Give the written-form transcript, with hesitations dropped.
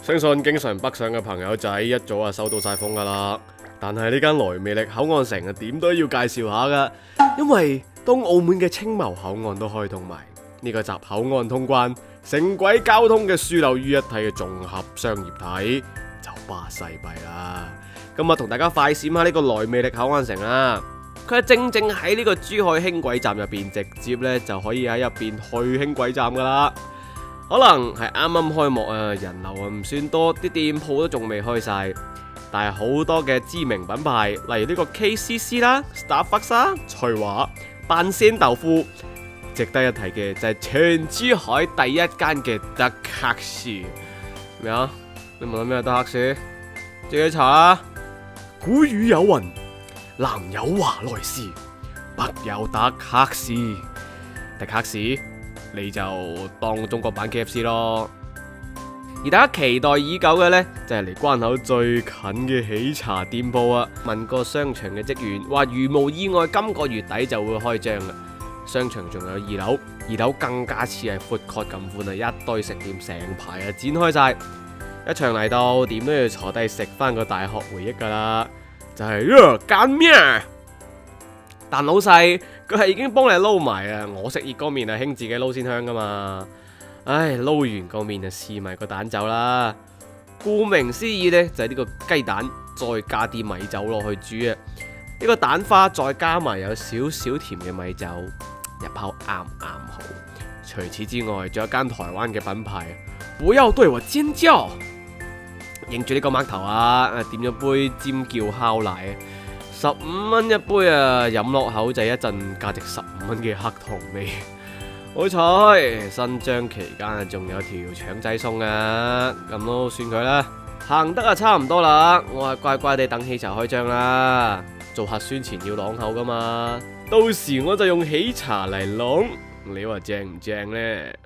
相信經常北上嘅朋友仔一早收到晒風噶啦。但係呢間萊魅力口岸城點都要介紹下噶，因為當澳門嘅青茂口岸都開通埋，呢個集口岸通關、城軌交通嘅樞紐於一體嘅綜合商業體就巴西幣啦。今日同大家快閃下呢個萊魅力口岸城啦。佢係正喺呢個珠海輕軌站入邊，直接呢就可以喺入邊去輕軌站噶啦。可能係啱啱開幕啊，人流唔算多，啲店鋪都仲未開晒，但係好多嘅知名品牌，例如呢個 KCC 啦、Starbucks 啦、翠華、半仙豆腐，值得一提嘅就係全珠海第一間嘅德克士。咩啊？你問到咩德克士？自己查啦。古語有云：南有華萊士，北有德克士。德克士你就當中國版 KFC 咯。而大家期待已久嘅呢，就係離關口最近嘅喜茶店鋪啊！問過商場嘅職員，話如無意外，今個月底就會開張啦。商場仲有二樓更加似係 food court 咁寬啊，一堆食店成排啊展開晒。一場嚟到，點都要坐低食翻個大學回憶噶啦，就係揀咩？但老細佢係已經幫你撈埋啊！我食熱乾麵啊，興自己撈先香噶嘛。唉，撈完個麵就試埋個蛋酒啦。顧名思義呢，就係呢個雞蛋再加啲米酒落去煮啊。呢個蛋花再加埋有少少甜嘅米酒，一泡啱好。除此之外，仲有間台灣嘅品牌，不要對我尖叫。認住呢個碼頭啊，點咗杯尖叫烤奶，15蚊一杯啊，飲落口就係一陣價值15蚊嘅黑糖味。好彩新張期間仲有條腸仔送啊，咁都算佢啦。行得啊差唔多啦，我係乖乖地等喜茶開張啦。做核酸前要啷口噶嘛，到時我就用喜茶嚟啷，你話正唔正呢？